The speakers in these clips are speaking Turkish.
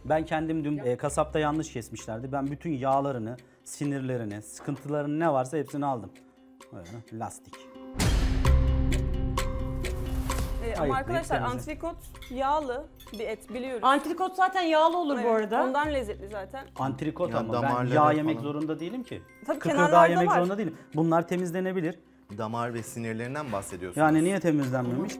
Ben kendim dün kasapta yanlış kesmişlerdi. Ben bütün yağlarını, sinirlerini, sıkıntılarını ne varsa hepsini aldım. Böyle lastik. Ama arkadaşlar temizle. antrikot yağlı bir et biliyoruz. Antrikot zaten yağlı olur bu arada. Ondan lezzetli zaten. Antrikot Ya ama ben damarları yağ yemek falan. zorunda değilim ki. Tabii Kıkırdağı kenarlarda yemek var. zorunda değilim. Bunlar temizlenebilir. Damar ve sinirlerinden bahsediyorsunuz. Yani niye temizlenmemiş?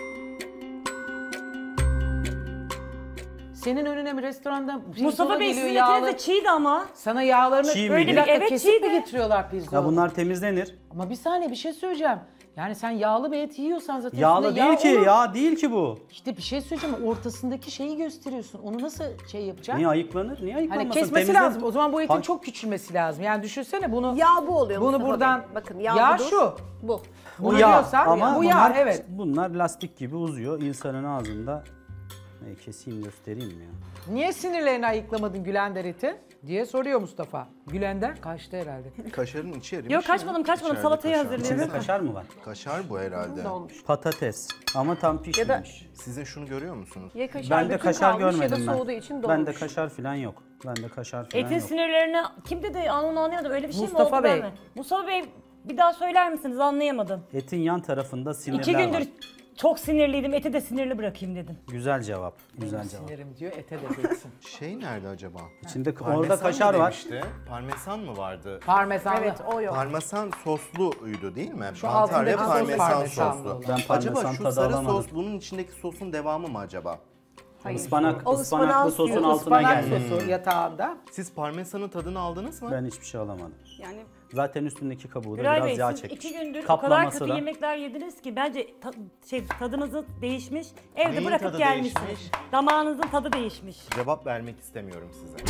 Senin önüne bir restoranda Mustafa Bey geliyor sizin yağlı. etiniz de çiğdi ama. Sana yağlarını Çiğ böyle miydi? bir dakika Evet, kesip çiğdi. mi getiriyorlar pirzola? Ya bunlar temizlenir. Ama bir saniye bir şey söyleyeceğim. Yani sen yağlı bir et yiyorsan zaten Yağlı üstünde değil ki, yağ olur. yağ değil ki bu. İşte bir şey söyleyeceğim. Ortasındaki şeyi gösteriyorsun. Onu nasıl şey yapacaksın? Niye ayıklanır? Niye Hani ayıklanmasın? kesmesi Temizlenir. lazım. O zaman bu etin Hayır. çok küçülmesi lazım. Yani düşünsene bunu. Yağ bu oluyor Bunu Mustafa buradan Bey. Bakın yağ, yağ budur, şu. Bu. Bunu yağ diyorsan ama bu yağ bunlar, evet. bunlar lastik gibi uzuyor. İnsanın ağzında keseyim göstereyim mi ya? Niye sinirlerini ayıklamadın Gülender eti diye soruyor Mustafa. Gülender kaçtı herhalde. Kaşarın içi erimiş. Yok kaçmadım İçeride salatayı kaşar. hazırlıyorum. İçinde kaşar mı var? Kaşar bu herhalde. Olmuş. Patates ama tam pişmemiş. Sizin şunu görüyor musunuz? Ya kaşar Ben de bütün kaşar kalmış ya da görmedim soğuduğu ben. için Bende donmuş. kaşar falan yok. Bende kaşar falan Etin yok. sinirlerini kim dedi onu anlayamadım. Öyle bir şey Mustafa mi oldu Bey. ben mi? Mustafa Bey bir daha söyler misiniz? Anlayamadım. Etin yan tarafında sinirler 2 gündür var. çok sinirliydim. Eti de sinirli bırakayım dedim. Güzel cevap. Güzel cevap. Sinirim diyor ete de geçsin. Şey nerede acaba? İçinde Parmesan orada mı kaşar var. demişti? Parmesan mı vardı? Parmesanlı. Evet o yok. Parmesan sosluydu değil mi? Şu Mantar ve altındaki sos parmesan parmesanlı soslu. olan. Ben Acaba parmesan şu tadı sarı alamadım. sos bunun içindeki sosun devamı mı acaba? Hayır. Ispanak, O ıspanaklı ıspanağın sosun suyu, altına Ispanak geldi. sosu yatağında. Siz parmesanın tadını aldınız mı? Ben hiçbir şey alamadım. Yani Zaten üstündeki kabuğu da Güray biraz Bey yağ siz çekmiş. 2 gündür o kadar Kaplaması kötü da. yemekler yediniz ki bence tadınızı değişmiş. Evde Neyin bırakıp tadı gelmişsiniz. değişmiş? Damağınızın tadı değişmiş. Cevap vermek istemiyorum size.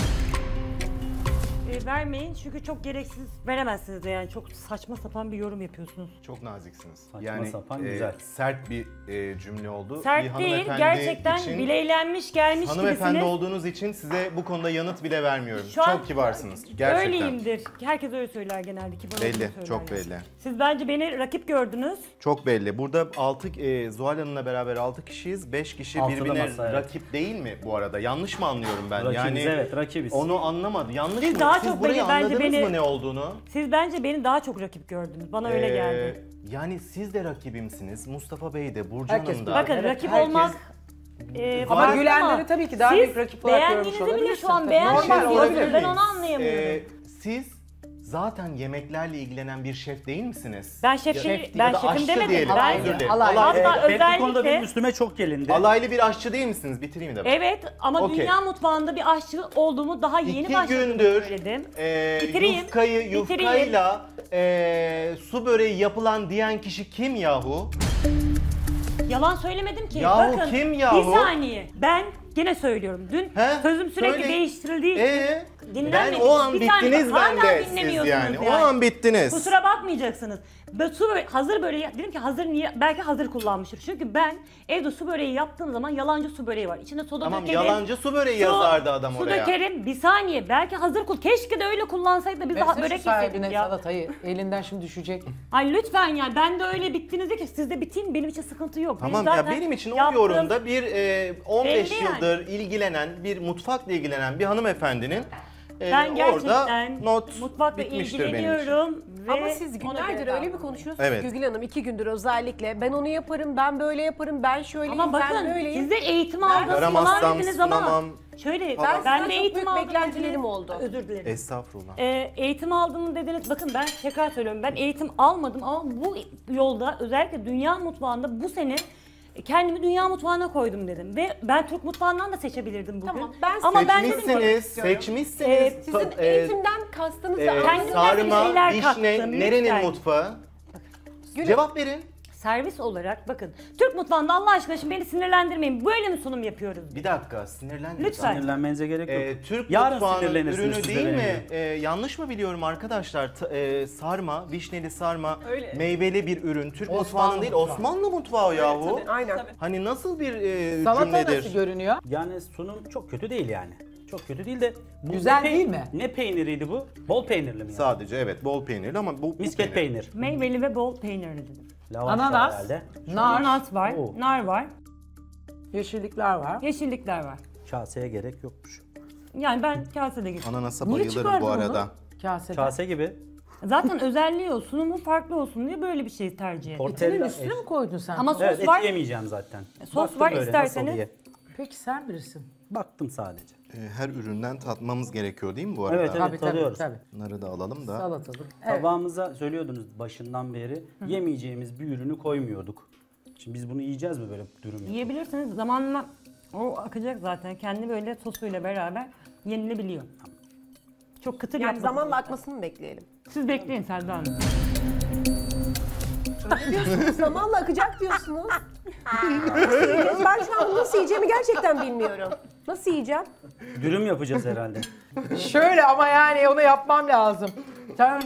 Vermeyin çünkü çok gereksiz veremezsiniz de yani çok saçma sapan bir yorum yapıyorsunuz. Çok naziksiniz. Saçma sapan, güzel. Sert bir cümle oldu. Bir Sert değil hanımefendi gerçekten için- bileylenmiş gelmiş Hanımefendi gibisiniz. olduğunuz için size bu konuda yanıt bile vermiyorum. Şu an Çok kibarsınız. Gerçekten. Öyleyimdir. Herkes öyle söyler genelde. Kibar olduğunu Belli, söylerler. çok belli. Siz bence beni rakip gördünüz. Çok belli. Burada Zuhal Hanım'la beraber 6 kişiyiz. 5 kişi Altılı birbirine masa, evet. rakip değil mi bu arada? Yanlış mı anlıyorum ben? Rakibiz, evet, rakibiz. Onu anlamadı. Yanlış Siz mı? daha Siz çok burayı bence anladınız beni- mı ne olduğunu? Siz bence beni daha çok rakip gördünüz. Bana öyle geldi. Yani siz de rakibimsiniz. Mustafa Bey de, Burcu Herkes Hanım da. Bakın Evet, rakip herkes- olmak Ama farklı Gülender'i tabii ki daha siz büyük rakip olarak görmüş beğendiğinizi bile olabilirsin. şu an Tabii. beğenmiyorsunuz. Normal olabilir. Ben onu anlayamıyorum. Siz zaten yemeklerle ilgilenen bir şef değil misiniz? Ben şefim Şef ben ya da şefim aşçı demedim. diyelim, Ben özür dilerim. Alay. hatta Bu konuda özellikle benim üstüme çok gelindi. Alaylı bir aşçı değil misiniz? Bitireyim de. evet ama Okey. dünya mutfağında bir aşçı olduğumu daha yeni 2 başladığımı gündür söyledim. yufkayla su böreği yapılan diyen kişi kim yahu? Yalan söylemedim ki. Yahu Bakın kim yahu? bir saniye. Ben gene söylüyorum. Dün He? sözüm sürekli Söyle. değiştirildiği için Ben dinlenmedim. o an Bir saniye, bittiniz bak, hala bende siz dinlemiyorsunuz yani. O an bittiniz. Kusura bakmayacaksınız. Su böreği, hazır böreği, dedim ki hazır niye? Belki hazır kullanmıştır. Çünkü ben evde su böreği yaptığım zaman yalancı su böreği var. İçine soda Tamam, dökerim. yalancı su böreği su- yazardı adam su oraya. dökerim. Bir saniye. Belki hazır keşke de öyle kullansaydı da biz daha Versene börek şu sahibine yeseydik ya. salatayı. Elinden şimdi düşecek. Ay lütfen ya. Ben de öyle bittiğinizde ki siz de biteyim benim için sıkıntı yok. Tamam Benim ya, zaten benim için o yaptığım- yorumda bir 15 Belli yani. yıldır ilgilenen, bir mutfakla ilgilenen bir hanımefendinin Ben orada gerçekten not mutfakla bitmiştir benim için. ilgileniyorum. Ve Ama siz ona günlerdir göre öyle bir davranıyorum. konuşuyorsunuz Evet. Gügül Hanım 2 gündür özellikle. Ben onu yaparım, ben böyle yaparım, ben şöyleyim, Ama ben bakın böyleyim. siz de eğitim aldınız falan Yaramazsam dediniz ama sunamam. şöyle falan. ben Sizden de çok eğitim büyük aldım beklentilerim dediniz. oldu. Özür dilerim. Estağfurullah. Eğitim aldım dediniz. Bakın ben tekrar söylüyorum. Ben eğitim almadım ama bu yolda özellikle dünya mutfağında bu sene kendimi dünya mutfağına koydum dedim. Ve ben Türk mutfağından da seçebilirdim bugün. Tamam, ben ama ben dedim ki Seçmişsiniz. Sizin eğitimden kastınız da kendimden bir sarma, şeyler vişne, kattım, nerenin lütfen. mutfağı? Gülüm. Cevap verin. servis olarak bakın. Türk mutfağında Allah aşkına şimdi beni sinirlendirmeyin. Böyle mi sunum yapıyoruz? Bir dakika, sinirlendim. Lütfen. Sinirlenmenize gerek yok. Türk Yarın mutfağının sinirlenirsiniz ürünü siz de değil benim mi? gibi. Yanlış mı biliyorum arkadaşlar? Sarma, vişneli sarma, Öyle. meyveli bir ürün. Türk Osmanlı mutfağının değil, mutfağı. Osmanlı mutfağı yahu. Aynen. Hani nasıl bir Salata cümledir? nasıl görünüyor? Yani sunum çok kötü değil yani. Çok kötü değil de. Bu Güzel ne değil mi? Ne peyniriydi bu? Bol peynirli mi yani? Sadece evet, bol peynirli ama bu Misket peynir. Meyveli ve bol peynirli dedim. Lavaş Ananas, var herhalde. nar, Ananas var, Oo. nar var, yeşillikler var. yeşillikler var. Kaseye gerek yokmuş. Yani ben kasede gittim. Ananasa Niye bayılırım çıkardın bu onu? arada. Kaseden. Kase gibi. Zaten özelliği o. Sunumu farklı olsun diye böyle bir şey tercih ettim. Etinin Tortilla. üstüne mi koydun sen? Ama sos Evet, eti var. yemeyeceğim zaten. Sos var, böyle, isterseniz. nasıl diye. Peki sen bilirsin. Baktım sadece. Her üründen tatmamız gerekiyor değil mi bu arada? Evet, evet. tadıyoruz. Tabii. Bunları da alalım da. Salatalık. Evet. Tabağımıza söylüyordunuz başından beri yemeyeceğimiz bir ürünü koymuyorduk. Şimdi biz bunu yiyeceğiz mi böyle dürüm yapıp? Yiyebilirsiniz. Zamanla o akacak zaten. Kendi böyle sosuyla beraber yenilebiliyor. Çok kıtır Yani yapmadım. zamanla akmasını mı bekleyelim? Siz bekleyin Selda Hanım. Zamanla akacak diyorsunuz. Nasıl yiyeceğiz? Ben şu an nasıl yiyeceğimi gerçekten bilmiyorum. Nasıl yiyeceğim? Dürüm yapacağız herhalde. Şöyle ama yani onu yapmam lazım. Sen...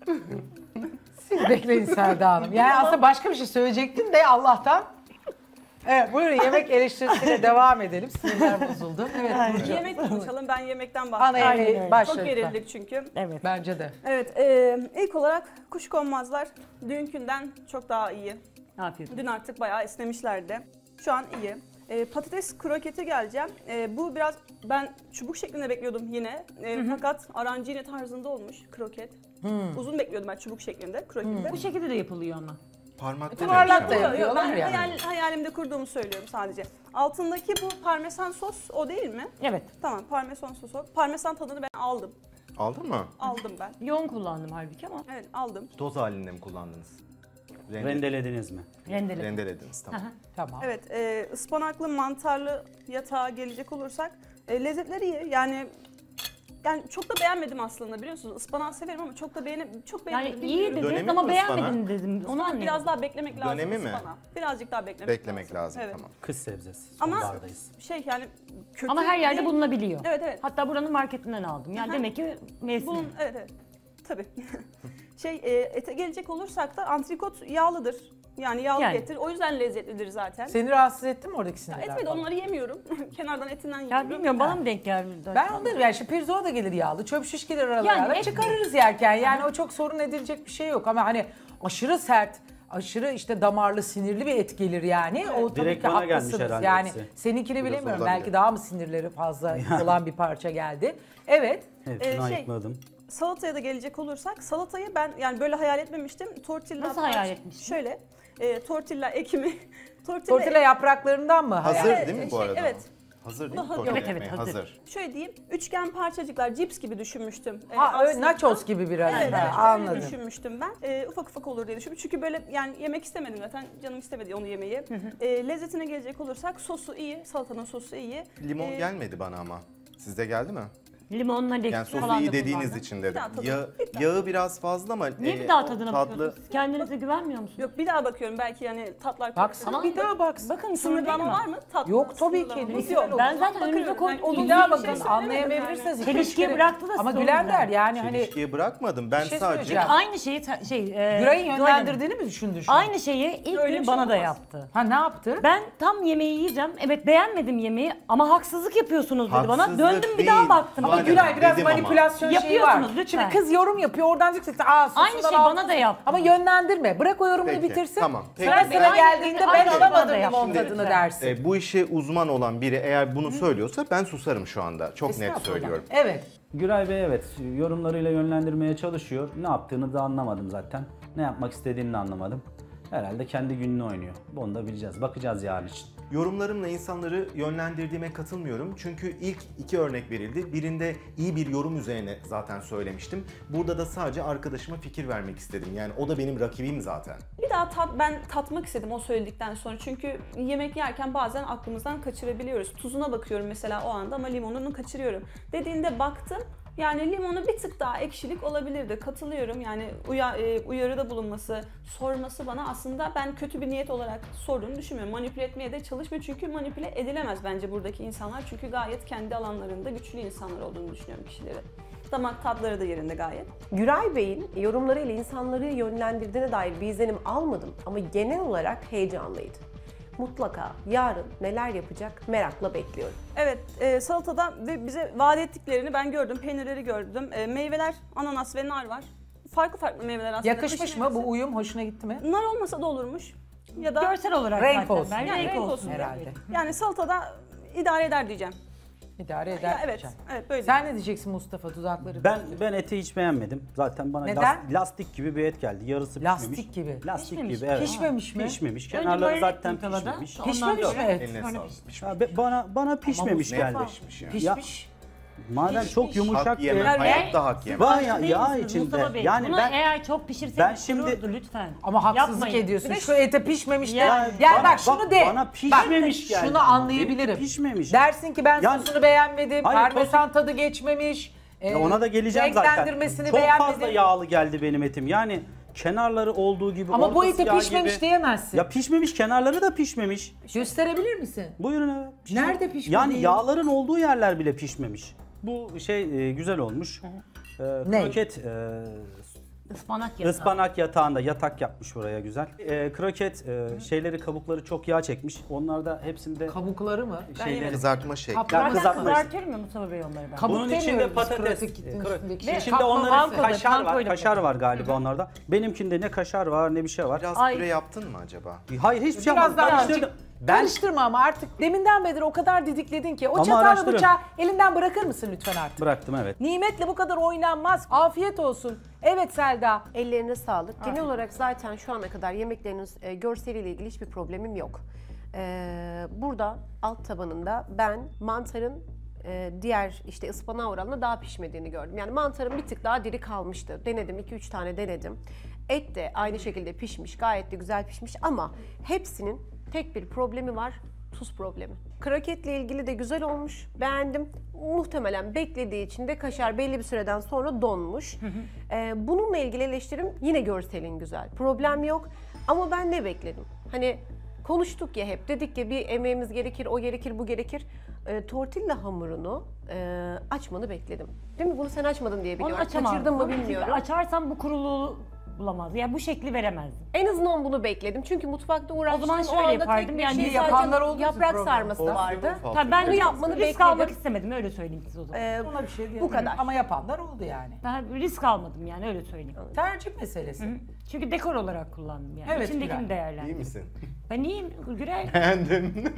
Siz bekleyin Selda Hanım. Yani aslında başka bir şey söyleyecektim de Allah'tan. Evet buyurun yemek eleştirisiyle devam edelim. Sinirler bozuldu. Evet Burcu. Yemek konuşalım. Ben yemekten Ana bahsedeyim. yemeği öyle. başla Çok lütfen. gerildik çünkü. Evet. Bence de. Evet, ilk olarak kuşkonmazlar dünkünden çok daha iyi. Afiyet olsun. Dün artık bayağı esnemişlerdi. Şu an iyi. Patates kroketi geleceğim. Bu biraz ben çubuk şeklinde bekliyordum yine. Fakat arancini tarzında olmuş kroket. Uzun bekliyordum ben çubuk şeklinde krokette. Bu şekilde de yapılıyor ama. Parmakta Yuvarlak da demişim ama. yapıyorlar Ben yani. hayalimde kurduğumu söylüyorum sadece. Altındaki bu parmesan sos o değil mi? Evet. Tamam, parmesan sosu. Parmesan tadını ben aldım. Aldın mı? Aldım ben. Yoğun kullandım halbuki ama Evet, aldım. Toz halinde mi kullandınız? Rendelediniz mi? rendeledim. Rendelediniz tamam. Tamam. Evet, ıspanaklı mantarlı yatağa gelecek olursak lezzetleri iyi. Yani çok da beğenmedim aslında biliyor musunuz? Ispanağı severim ama çok da beğenemedim. Yani iyi dedim. dediniz Dönemi ama mi beğenmedin ıspanak? dedim. Onu anlıyorum. Biraz daha beklemek lazım Dönemi mi? ıspanağı. Birazcık daha Beklemek lazım Evet. tamam. Kış sebzesi. Ama Sonbahardayız. yani kötü Ama her yerde değil. bulunabiliyor. Evet, evet. Hatta buranın marketinden aldım. Yani Aha. demek ki mevsim. Evet. Tabii. Ete gelecek olursak da antrikot yağlıdır. Yani yağlı Yani. ettir. O yüzden lezzetlidir zaten. Seni rahatsız etti mi oradaki sinirler? Etmedi, falan? onları yemiyorum. Kenardan etinden Ya yiyorum. bilmiyorum bana mı denk geldi? Ben onları yani işte pirzola da gelir yağlı, çöp şiş gelir aralara. Yani et- çıkarırız yerken yani o çok sorun edilecek bir şey yok ama hani aşırı sert, aşırı işte damarlı, sinirli bir et gelir yani. O tabii Direkt ki bana gelmiş haklısınız. herhalde Yani hepsi. seninkini Biraz bilemiyorum. olabilir. Belki daha mı sinirleri fazla olan bir parça geldi. Evet. Hepsini ayıkladım. Salataya da gelecek olursak, salatayı ben yani böyle hayal etmemiştim. Tortilla Nasıl hayal etmiştin? Şöyle, tortilla ekimi. Tortilla yapraklarından mı? Hazır hayal? değil mi bu arada? Evet. Hazır değil Bu mi? hazır. Tortilla Evet, evet, ekmeği? hazır. Şöyle diyeyim, üçgen parçacıklar, cips gibi düşünmüştüm. Ha, öyle aslında. nachos gibi biraz. Evet, Ha, evet, öyle anladım. düşünmüştüm ben. Ufak ufak olur diye düşünmüştüm. Çünkü böyle yani yemek istemedim zaten. Canım istemedi onu yemeyi. Lezzetine gelecek olursak sosu iyi, salatanın sosu iyi. Limon gelmedi bana ama. Sizde geldi mi? Limonla lek Yani sosu falan da iyi dediğiniz kullandım. için dedim. daha tadı- Yağı biraz fazla ama Niye bir daha tadına tatlı. bakıyorsunuz? Kendinize güvenmiyor musunuz? Yok, bir daha bakıyorum belki yani tatlar Baksana karıştırır. bir daha baksın. Bakın Sınırlama var mı? Tatlı Yok, tabii ki. sınırlama. Nesi Yok. var? Ben zaten Bakıyorum. önünüze koydum. Ben Bir Olumlu daha bir bakın şey anlayabilirsiniz. iki, üç Çelişkiye kere. bıraktı da Ama siz o Gülen der yüzden. yani hani Çelişkiye bırakmadım. Ben şey sadece söyleyeceğim. Aynı şeyi Güray'ın yönlendirdiğini mi düşündün şu an? Aynı şeyi ilk Öyle gün bir şey bana da olmaz. yaptı. Ha ne yaptı? Ben tam yemeği yiyeceğim. Evet beğenmedim yemeği ama haksızlık yapıyorsunuz dedi bana. Haksızlık Döndüm bir değil. daha baktım. Ama Madem Gülay biraz dedim ama. manipülasyon şeyi var. Yapıyorsunuz lütfen. Şimdi kız yorum yapıyor oradan diyor ki Aynı şey bana da yaptı. Ama yönlendirme. Bırak o yorumunu Peki, bitirsin. tamam. Peki. Sıra sıra Aynı geldiğinde şeyi ben aynı bana alamadım da limon yaptı. tadını Lütfen. dersin. bu işe uzman olan biri eğer bunu söylüyorsa ben susarım şu anda. Çok net Estağfurullah. söylüyorum. Evet. Güray Bey evet yorumlarıyla yönlendirmeye çalışıyor. Ne yaptığını da anlamadım zaten. Ne yapmak istediğini de anlamadım. Herhalde kendi gününü oynuyor. Bunu da bileceğiz. Bakacağız yarın için. Yorumlarımla insanları yönlendirdiğime katılmıyorum. Çünkü ilk iki örnek verildi. Birinde iyi bir yorum üzerine zaten söylemiştim. Burada da sadece arkadaşıma fikir vermek istedim. Yani o da benim rakibim zaten. Bir daha ben tatmak istedim o söyledikten sonra. Çünkü yemek yerken bazen aklımızdan kaçırabiliyoruz. Tuzuna bakıyorum mesela o anda ama limonunu kaçırıyorum. Dediğinde baktım. Yani limonu bir tık daha ekşilik olabilirdi. Katılıyorum. Yani uyarıda bulunması, sorması bana aslında ben kötü bir niyet olarak sorduğunu düşünmüyorum. Manipüle etmeye de çalışmıyor. Çünkü manipüle edilemez bence buradaki insanlar. Çünkü gayet kendi alanlarında güçlü insanlar olduğunu düşünüyorum kişileri. Damak tatları da yerinde gayet. Güray Bey'in yorumlarıyla insanları yönlendirdiğine dair bir izlenim almadım ama genel olarak heyecanlıydı. Mutlaka yarın neler yapacak merakla bekliyorum. Evet, salatada ve bize vaat ettiklerini ben gördüm. Peynirleri gördüm. Meyveler, ananas ve nar var. Farklı farklı meyveler aslında. Yakışmış Kış mı? meyvesi. Bu uyum hoşuna gitti mi? Nar olmasa da olurmuş. Ya da Görsel olarak Renk zaten. olsun. Ben Yani renk renk olsun. olsun. Herhalde. yani salatada idare eder diyeceğim. İdare eder. Ya evet, diyeceğim. evet böyle. Sen ne diyeceksin Mustafa, dudakları? Ben eti hiç beğenmedim. Zaten bana Neden? lastik gibi bir et geldi. Yarısı Lastik pişmemiş. gibi. Lastik Pişmemiş. gibi evet. Pişmemiş mi? Pişmemiş. Önce Kenarları böyle zaten ettim tavada. pişmemiş. Pişmemiş mi et? Eline Sonra sağlık. Ya bana pişmemiş Mustafa geldi. Pişmiş yani. Pişmiş. Madem çok yumuşak Hak yemem, hayatta hak yemem. Var Değil yağ misiniz içinde. Mustafa Bey? Yani Bunu ben eğer çok pişirseniz ben şimdi- kururdu lütfen. Ama haksızlık Yapmayın. ediyorsun. Bir de Şu ete pişmemiş de. Ya, Gel bak şunu de. Bana pişmemiş geldi. Şunu ama. anlayabilirim. Benimki pişmemiş. Dersin ki ben Yani- sosunu beğenmedim. Hayır, Parmesan tadı geçmemiş. Ya ona da geleceğim zaten. Renklendirmesini Çok beğenmedim. fazla yağlı geldi benim etim. Yani kenarları olduğu gibi. Ama bu ortası ete yağ pişmemiş gibi. diyemezsin. Ya pişmemiş, kenarları da pişmemiş. Gösterebilir misin? Buyurun evet. Nerede pişmedi? Yani yağların olduğu yerler bile pişmemiş. Bu güzel olmuş. Ne? Kroket Ispanak yatağı. ıspanak yatağında yatak yapmış buraya güzel. Kroket kabukları çok yağ çekmiş. Onlar da hepsinde Kabukları mı? şeyleri. Kızartma şekli. Kaplar Ya Zaten kızartma- kızartıyor mu Mustafa Bey onları ben? Kabuk Bunun içinde demiyoruz biz patates, kroketin kro- üstündeki. Ve içinde Kaplar onların pankoyla- kaşar var. pankoyla- Kaşar var galiba onlarda. Benimkinde ne kaşar var ne bir şey var. Biraz Ay. püre yaptın mı acaba? Hayır hiçbir şey Biraz yapmadım. daha Karıştırdım. Ben Karıştırma ama artık deminden beri o kadar didikledin ki. O Ama çatalı araştırın. bıçağı elinden bırakır mısın lütfen artık? bıraktım evet. Nimetle bu kadar oynanmaz. Afiyet olsun. Evet Selda. Ellerine sağlık. Genel olarak zaten şu ana kadar yemekleriniz görseliyle ilgili hiçbir problemim yok. Burada alt tabanında ben mantarın diğer işte ıspanağı oranla daha pişmediğini gördüm. Yani mantarın bir tık daha diri kalmıştı. Denedim, 2-3 tane denedim. Et de aynı şekilde pişmiş, gayet de güzel pişmiş ama hepsinin tek bir problemi var, tuz problemi. Kroketle ilgili de güzel olmuş, beğendim. Muhtemelen beklediği için de kaşar belli bir süreden sonra donmuş. Bununla ilgili eleştirim yine görselin güzel, problem yok. Ama ben ne bekledim? Hani konuştuk ya hep, dedik ki bir emeğimiz gerekir, o gerekir, bu gerekir. Tortilla hamurunu açmanı bekledim. Değil mi? Bunu sen açmadın diye Onu biliyorum. açamazdım. Kaçırdın mı Çünkü bilmiyorum. açarsam bu kuruluğu bulamaz. Yani bu şekli veremezdim. En azından bunu bekledim. Çünkü mutfakta uğraştım. zaman şöyle yapardım, yani şey yapanlar sadece oldu mu yaprak program? sarması vardı. Tabii ben Bunu yapmanı risk almak bekledim. istemedim öyle söyleyeyim size o zaman. Ona bir şey diyemem. bu kadar. Ama yapanlar oldu yani. Ben risk almadım yani öyle söyleyeyim. Tercih meselesi. Çünkü dekor olarak kullandım yani. Evet, İçindekini Gülay. değerlendirdim. İyi misin? Ben iyiyim Gürel. Beğendim.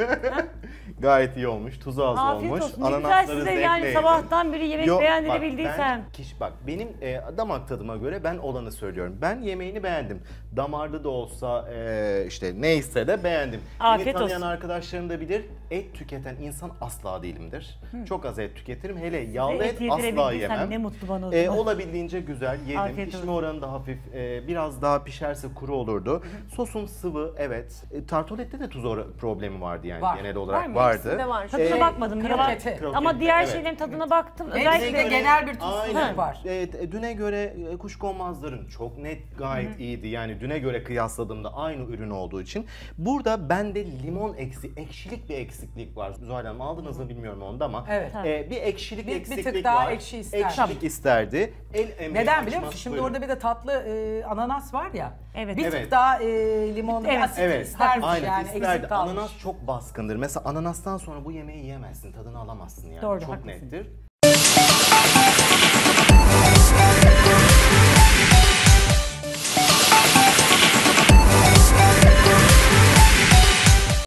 Gayet iyi olmuş. Tuzu az Afiyet olmuş. olsun. Ne güzel size yani zevkle sabahtan beri yemek Yok, beğendirebildiysem. bak benim damak tadıma göre ben olanı söylüyorum. Ben yemeğini beğendim. Damarlı da olsa işte neyse de beğendim. Afiyet Beni tanıyan olsun. arkadaşlarım da bilir. Et tüketen insan asla değilimdir. Çok az et tüketirim. Hele yağlı et et asla yedirebildiysem yemem. ne mutlu bana o zaman. Olabildiğince güzel yedim. Afiyet Pişme olsun. oranı da hafif. Biraz daha pişerse kuru olurdu. Sosun sıvı evet. Tartolette de tuz problemi vardı yani Var. genel olarak Var mı? vardı. İkisinde var. Tadına bakmadım. kroketi. Yalan. Ama diğer Evet. şeylerin tadına baktım. Hepsinde Özellikle genel bir tuzsuzluk Aynen. var. Düne göre kuşkonmazların çok net gayet iyiydi. Yani düne göre kıyasladığımda aynı ürün olduğu için. Burada bende limon ekşilik bir eksiklik var. Zuhal Hanım aldınız mı bilmiyorum onda ama. Evet. Bir ekşilik Bir eksiklik tık daha var. ekşi ister. Ekşilik isterdi. El emeği Neden biliyor açmaz musun? Şimdi buyurun. orada bir de tatlı ananas var ya. Evet. Bir Evet. tık daha limonlu Evet. asit Evet, istermiş aynen yani. isterdi. Eksik kalmış. Ananas çok baskındır. Mesela ananastan sonra bu yemeği yiyemezsin, tadını alamazsın yani. Doğru, çok haklısın. nettir.